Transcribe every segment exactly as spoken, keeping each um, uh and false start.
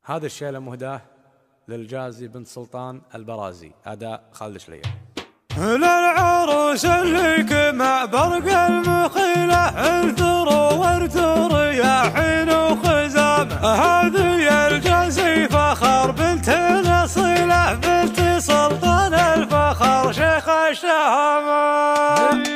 هذا الشيلة مهداه للجازي بنت سلطان البرازي، أداء خالد شلية. للعروس اللي كمع برق المخيلة انثروا وارثوا رياحين وخزام، هذه الجازي فخر بنت الأصيلة بنت سلطان الفخر شيخ الشهامة.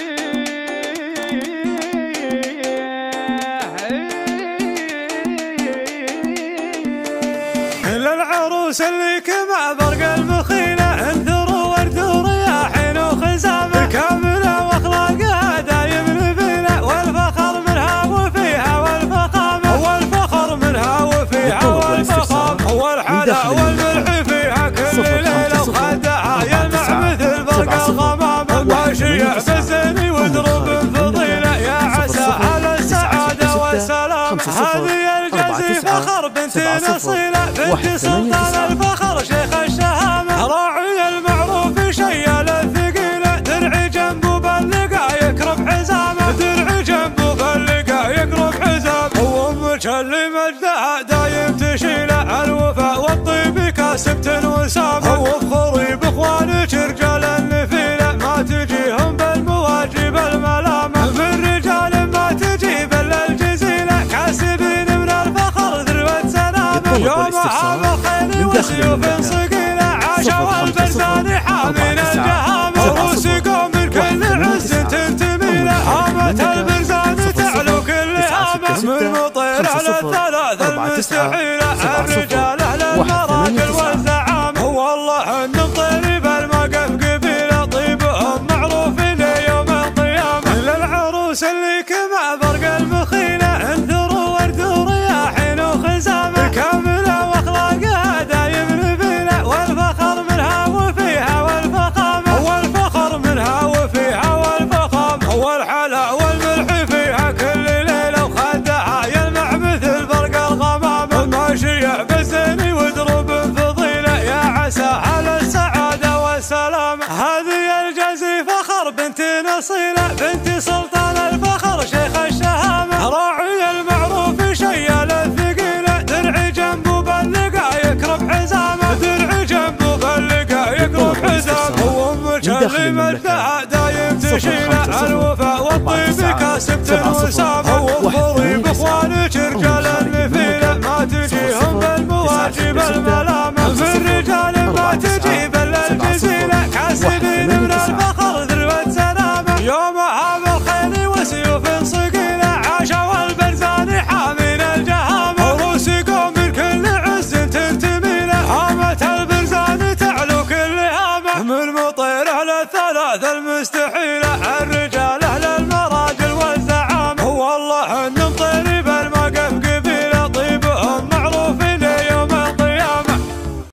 للعروس اللي كمع برق المخيلة انثروا وارثوا رياحين وخزام، كاملة واخلاقها دايم نبيلة والفخر منها وفيها والفخامة، والفخر منها وفيها والفخامة، والحلا والملح فيها كل ليلة وخدها يلمع مثل برق الغمامة، ماشية بالزين ودروب فضيلة يا عسى على السعادة والسلام. هذه الجازي فخر بنت الأصيلة بنت سلطان الفخر شيخ الشهامة، راعي المعروف شيال الثقيلة درعي جنبه باللقا يكرم حزامه، درعي جنبه باللقا يكرم حزامه، وامك اللي مجدها دايم تشيله الوفاء والطيب كاسبة وسامه، وافخري باخوانك رجال النفيله ما تجيهم بالمواجب الملامه، من رجال ما تجيب الا الجزيله كاسبين من الفخر ذروة سلامه. يوم هذا الخيل وسيوف صقيله عاشوا البرزان حامين الجهامه، عروسكم من كل عز تنتمي له، هامة البرزان تعلو كل هامه، من مطير على الثلاث المستحيله الرجال اهل المراجل والزعامه، والله ان مطير بالمقف قبيله طيبهم معروف ليوم القيامه. للعروس اللي كمع برق المخيله انثروا وارثوا رياحين وخزامه، كامله واخلاقها دايم نبيله والفخر منها وفيها والفخامه، والفخر منها وفيها والفخامه، والحلا والملح فيها كل ليله وخدها يلمع مثل برق الغمامه، ماشيه بالزين ودروب فضيله يا عسى على السعاده والسلام. هذه الجازي فخر بنت اصيله بنت سلطان الفخر شيخ الشهامه، راعي المعروف شيال الثقيله درعي جنبه باللقا يكرم حزامه، درعي جنبه باللقا يكرم حزامه، وامك اللي مجدها دايم تشيله الوفاء والطيب كاسبة وسامه، وافخري باخوانك رجال النفيله ما تجيهم بالمواجب الملامه، من رجال ما تجيب الا الجزيله كاسبين من الفخر ذروة سلامه. يوم هذا الخيل وسيوف صقيله عاشوا البرزان حامين الجهامه، عروسكم من كل عز تنتمي له، هامة البرزان تعلو كل هامه، من مطير على الثلاث المستحيل